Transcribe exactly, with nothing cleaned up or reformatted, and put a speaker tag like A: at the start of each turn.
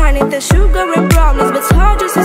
A: need the sugar and brownies, but it's hard just